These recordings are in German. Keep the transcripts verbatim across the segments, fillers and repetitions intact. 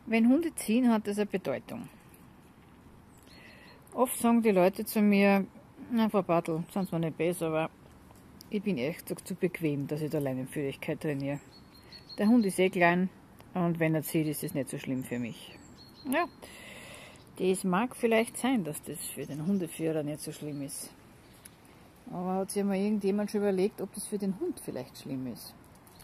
Wenn Hunde ziehen, hat das eine Bedeutung. Oft sagen die Leute zu mir, na Frau Bartl, sind zwar nicht besser, aber ich bin echt zu, zu bequem, dass ich da Leinenführigkeit trainiere. Der Hund ist eh klein und wenn er zieht, ist es nicht so schlimm für mich. Ja, das mag vielleicht sein, dass das für den Hundeführer nicht so schlimm ist. Aber hat sich mal irgendjemand schon überlegt, ob das für den Hund vielleicht schlimm ist?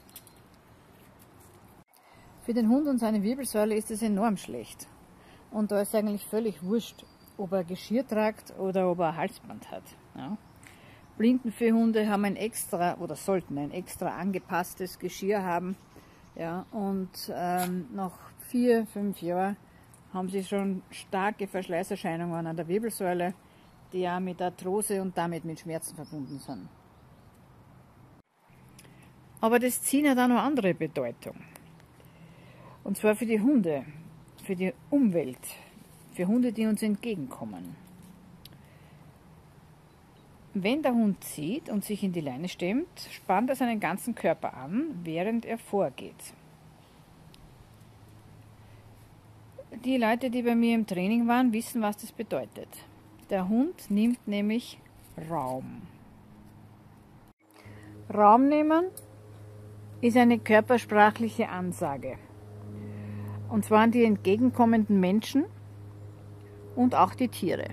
Für den Hund und seine Wirbelsäule ist es enorm schlecht. Und da ist eigentlich völlig wurscht, ob er Geschirr tragt oder ob er ein Halsband hat. Ja. Blindenführhunde haben ein extra, oder sollten ein extra angepasstes Geschirr haben. Ja, und ähm, nach vier, fünf Jahren haben sie schon starke Verschleißerscheinungen an der Wirbelsäule, die ja mit Arthrose und damit mit Schmerzen verbunden sind. Aber das Ziehen hat auch noch andere Bedeutung. Und zwar für die Hunde, für die Umwelt, für Hunde, die uns entgegenkommen. Wenn der Hund zieht und sich in die Leine stemmt, spannt er seinen ganzen Körper an, während er vorgeht. Die Leute, die bei mir im Training waren, wissen, was das bedeutet. Der Hund nimmt nämlich Raum. Raum nehmen ist eine körpersprachliche Ansage. Und zwar an die entgegenkommenden Menschen und auch die Tiere.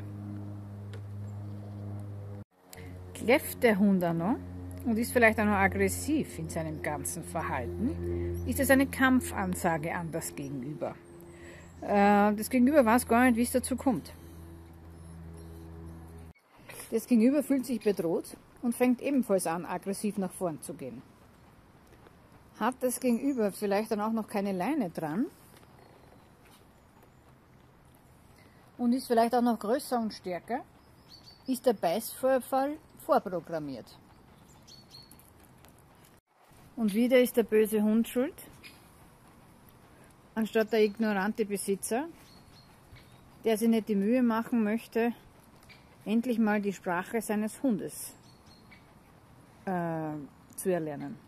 Kläfft der Hund auch noch und ist vielleicht auch noch aggressiv in seinem ganzen Verhalten, ist es eine Kampfansage an das Gegenüber. Das Gegenüber weiß gar nicht, wie es dazu kommt. Das Gegenüber fühlt sich bedroht und fängt ebenfalls an, aggressiv nach vorn zu gehen. Hat das Gegenüber vielleicht dann auch noch keine Leine dran und ist vielleicht auch noch größer und stärker, ist der Beißvorfall vorprogrammiert. Und wieder ist der böse Hund schuld, anstatt der ignorante Besitzer, der sich nicht die Mühe machen möchte, endlich mal die Sprache seines Hundes äh, zu erlernen.